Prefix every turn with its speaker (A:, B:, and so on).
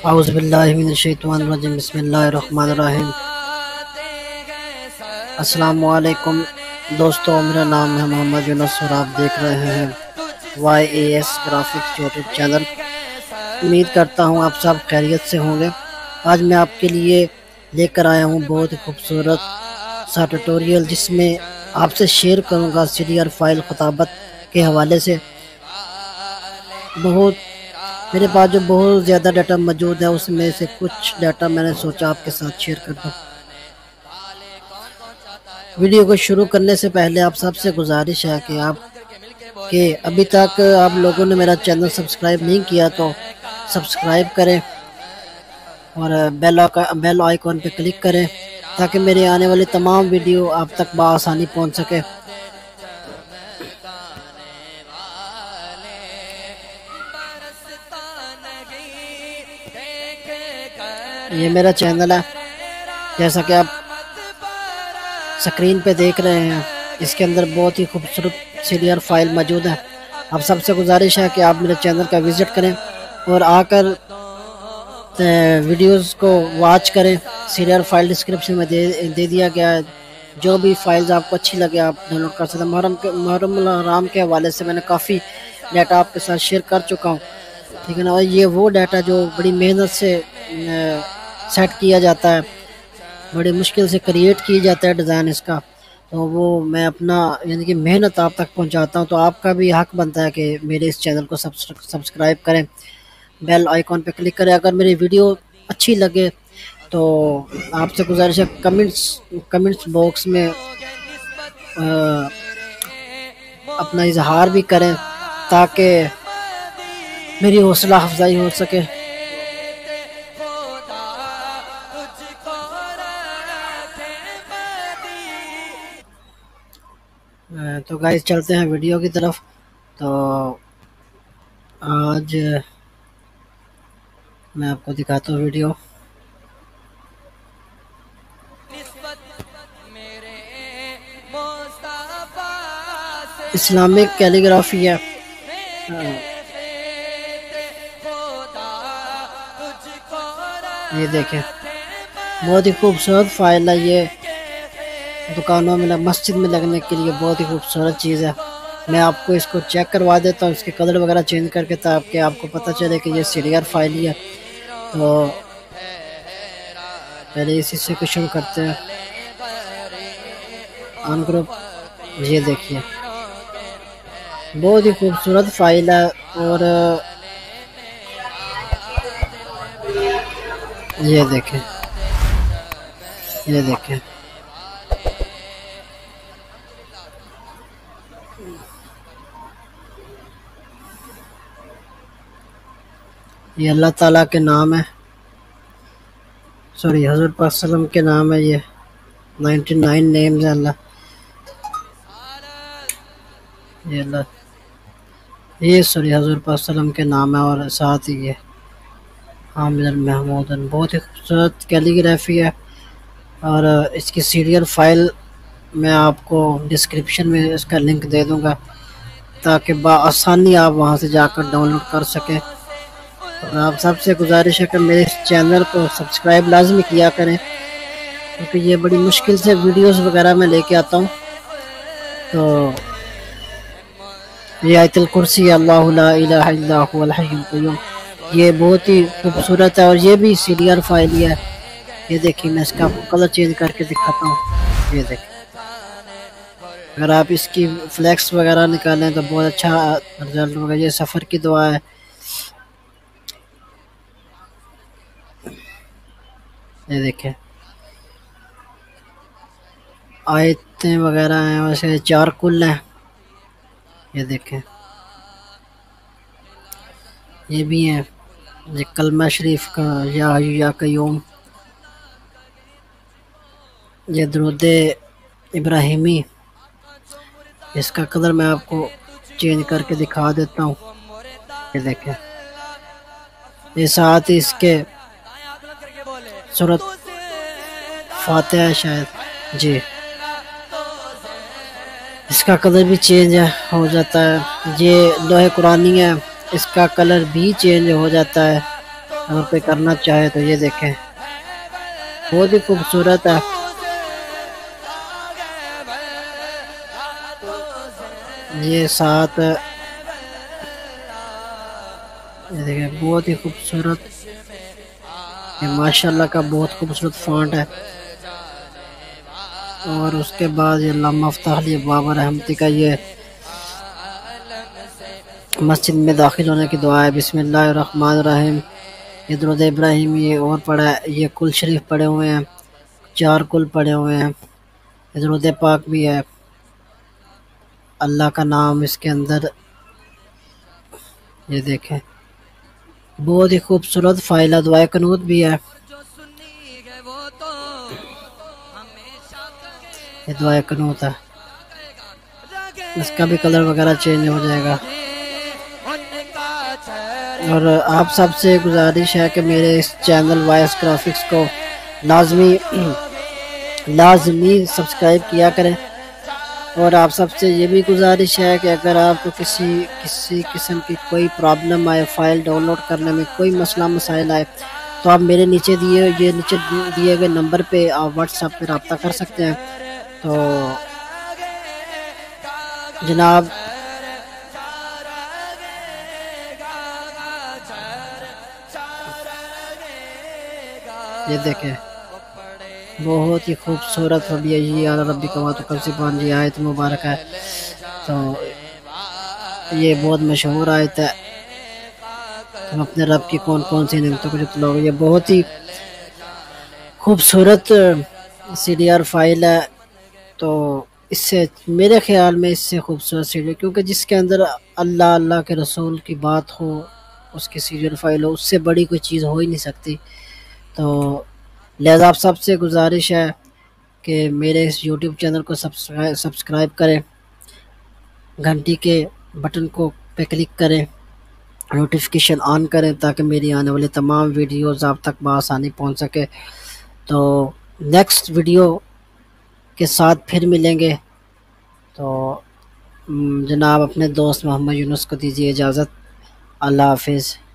A: औज़ुबिल्लाहि मिनश्शैतानिर्रजीम बिस्मिल्लाहिर्रहमानिर्रहीम। अस्सलामु अलैकुम दोस्तों, मेरा नाम है मोहम्मद यूनुस और आप देख रहे हैं YAS ग्राफिक्स यूट्यूब चैनल। उम्मीद करता हूँ आप सब खैरियत से होंगे। आज मैं आपके लिए लेकर आया हूँ बहुत ही खूबसूरत सा ट्यूटोरियल, जिसमें आपसे शेयर करूँगा सीरियल फाइल खताबत के हवाले से। मेरे पास जो बहुत ज़्यादा डाटा मौजूद है, उसमें से कुछ डाटा मैंने सोचा आपके साथ शेयर कर दूँ। वीडियो को शुरू करने से पहले आप सबसे गुजारिश है कि अभी तक आप लोगों ने मेरा चैनल सब्सक्राइब नहीं किया तो सब्सक्राइब करें और बेल आइकॉन पे क्लिक करें, ताकि मेरे आने वाली तमाम वीडियो आप तक बआसानी पहुंच सके। ये मेरा चैनल है, जैसा कि आप स्क्रीन पे देख रहे हैं। इसके अंदर बहुत ही खूबसूरत सीरियल फाइल मौजूद है। आप सबसे गुजारिश है कि आप मेरे चैनल का विज़िट करें और आकर वीडियोस को वॉच करें। सीरियल फाइल डिस्क्रिप्शन में दे दिया गया है। जो भी फाइल्स आपको अच्छी लगे आप डाउनलोड कर सकते हैं। मुहर्रम हराम के हवाले से मैंने काफ़ी डाटा आपके साथ शेयर कर चुका हूँ, ठीक है ना। और ये वो डाटा जो बड़ी मेहनत से सेट किया जाता है, बड़ी मुश्किल से क्रिएट किया जाता है डिज़ाइन इसका, तो वो मैं अपना यानी कि मेहनत आप तक पहुंचाता हूं। तो आपका भी हक बनता है कि मेरे इस चैनल को सब्सक्राइब करें, बेल आइकॉन पे क्लिक करें। अगर मेरी वीडियो अच्छी लगे तो आपसे गुजारिश है कमेंट्स बॉक्स में अपना इजहार भी करें, ताकि मेरी हौसला अफजाई हो सके। तो गाइस चलते हैं वीडियो की तरफ। तो आज मैं आपको दिखाता हूँ वीडियो। इस्लामिक कैलीग्राफी है। ये देखें, बहुत ही खूबसूरत फाइल है। ये दुकानों में मस्जिद में लगने के लिए बहुत ही खूबसूरत चीज़ है। मैं आपको इसको चेक करवा देता हूँ, इसके कलर वगैरह चेंज करके, ताकि आपको पता चले कि ये सीरियल फाइल ही है। तो पहले इसी से कुछ शुरू करते हैं। ऑन ग्रुप, ये देखिए बहुत ही खूबसूरत फाइल है। और ये देखें, ये देखें, ये अल्लाह ताला के नाम है, सॉरी हज़रत पाक सल्लम के नाम है। ये 99 नेम्स है अल्लाह, ये अल्लाह, ये सॉरी हज़रत पाक सल्लम के नाम है। और साथ ही ये हामिद महमूदन, बहुत ही खूबसूरत कैलीग्राफी है। और इसकी सीरियल फाइल मैं आपको डिस्क्रिप्शन में इसका लिंक दे दूंगा, ताकि बआसानी आप वहां से जाकर डाउनलोड कर सकें। और आप सबसे गुजारिश है कि मेरे इस चैनल को सब्सक्राइब लाजमी किया करें, क्योंकि ये बड़ी मुश्किल से वीडियोस वगैरह मैं लेके आता हूँ। तो ये आयतुल कुर्सी अल्लाहु ला इलाहा इल्ला हुवल हय्युल क़य्यूम, ये बहुत ही खूबसूरत है। और ये भी सीरियल फाइल ही है। ये देखिए, मैं इसका कलर चेंज करके दिखाता हूँ। ये देखिए, अगर आप इसकी फ्लैक्स वगैरह निकालें तो बहुत अच्छा रिजल्ट होगा। ये सफ़र की दुआ है। ये देखें, आयतें वगैरह हैं, वैसे 4 कुल हैं। ये देखें, ये भी हैं। ये कलमा शरीफ का या हय्यू या क़य्यूम, ये दुरूद इब्राहिमी, इसका कलर मैं आपको चेंज करके दिखा देता हूँ। ये देखें, ये साथ ही इसके सूरत फातिहा शायद जी, इसका कलर भी चेंज हो जाता है। ये लोहे कुरानी है, इसका कलर भी चेंज हो जाता है। अगर कोई करना चाहे तो ये देखें, बहुत ही खूबसूरत है। ये साथ ये देखें, बहुत ही खूबसूरत, ये माशाल्लाह का बहुत खूबसूरत फॉन्ट है। और उसके बाद ये अल्लाह मफ्ताह अली बाबर रहमती का ये मस्जिद में दाखिल होने की दुआ है। बिस्मिल्लाहिर्रहमानिर्रहीम। ये दुरूद इब्राहिम ये और पढ़ा है, ये कुल शरीफ पढ़े हुए हैं, 4 कुल पढ़े हुए हैं। ये दुरूद पाक भी है, अल्लाह का नाम इसके अंदर, ये देखें बहुत ही खूबसूरत फाइल है। दुआए कनूत भी है, ये दुआए कनूत है। इसका भी कलर वगैरह चेंज हो जाएगा। और आप सबसे गुजारिश है कि मेरे इस चैनल वाइस ग्राफिक्स को लाजमी लाजमी सब्सक्राइब किया करें। और आप सबसे ये भी गुजारिश है कि अगर आपको किसी किसी किस्म की कोई प्रॉब्लम आए, फ़ाइल डाउनलोड करने में कोई मसला मसाइल आए, तो आप मेरे नीचे दिए गए नंबर पे आप व्हाट्सएप पे रब्ता कर सकते हैं। तो जनाब ये देखें, बहुत ही खूबसूरत रबी ये रबी कमा तो कल से पान जी आयत मुबारक है। तो ये बहुत मशहूर आयत है, तुम अपने रब की कौन कौन सी नियमतों को जतलाओगे। ये बहुत ही खूबसूरत CDR फाइल है। तो इससे मेरे ख्याल में इससे खूबसूरत सीरियल, क्योंकि जिसके अंदर अल्लाह अल्लाह के रसूल की बात हो, उसकी सीरियल फाइल हो, उससे बड़ी कोई चीज़ हो ही नहीं सकती। तो लिहाजा आप सबसे गुजारिश है कि मेरे इस YouTube चैनल को सब्सक्राइब करें, घंटी के बटन को पे क्लिक करें, नोटिफिकेशन ऑन करें ताकि मेरी आने वाली तमाम वीडियोज़ आप तक बआसानी पहुंच सके। तो नेक्स्ट वीडियो के साथ फिर मिलेंगे। तो जनाब अपने दोस्त मोहम्मद यूनुस को दीजिए इजाज़त। अल्लाह हाफिज़।